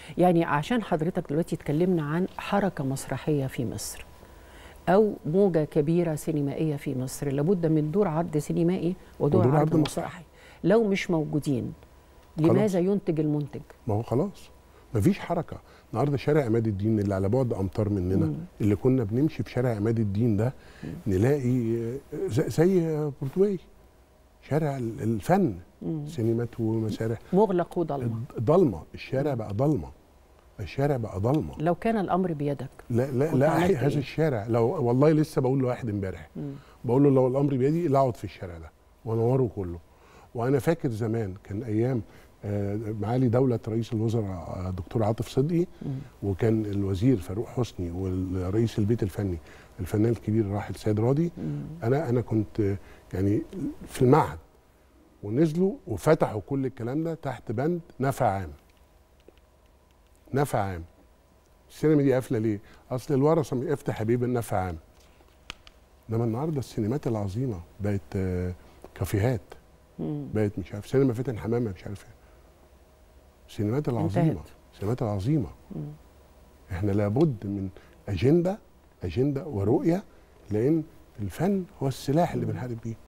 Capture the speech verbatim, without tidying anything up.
يعني عشان حضرتك دلوقتي اتكلمنا عن حركة مسرحية في مصر أو موجة كبيرة سينمائية في مصر، لابد من دور عرض سينمائي ودور, ودور عرض, عرض مسرحي. لو مش موجودين لماذا خلاص. ينتج المنتج؟ ما هو خلاص مفيش حركة. النهارده شارع عماد الدين اللي على بعد أمتار مننا، مم. اللي كنا بنمشي في شارع عماد الدين ده مم. نلاقي زي برودواي، شارع الفن، مم. سينمات ومسارح مغلق وضلمة، ضلمة. الشارع بقى ضلمة، الشارع بقى ضلمة. لو كان الأمر بيدك لا لا لا هذا إيه؟ الشارع لو والله لسه بقول لواحد امبارح، بقول له لو الأمر بيدي لا أقعد في الشارع ده وأنوره كله. وأنا فاكر زمان كان أيام معالي دولة رئيس الوزراء دكتور عاطف صدقي، وكان الوزير فاروق حسني، والرئيس البيت الفني الفنان الكبير الراحل سيد راضي. أنا أنا كنت يعني في المعهد، ونزلوا وفتحوا كل الكلام ده تحت بند نفع عام. نفع عام. السينما دي قافله ليه؟ اصل الورثه افتح حبيب النفع عام. انما النهارده السينمات العظيمه بقت كافيهات، بقت مش عارف سينما فاتن حمامه مش عارف ايه. السينمات العظيمه، السينمات العظيمه. مم. احنا لابد من اجنده، اجنده ورؤيه، لان الفن هو السلاح اللي بنحارب بيه.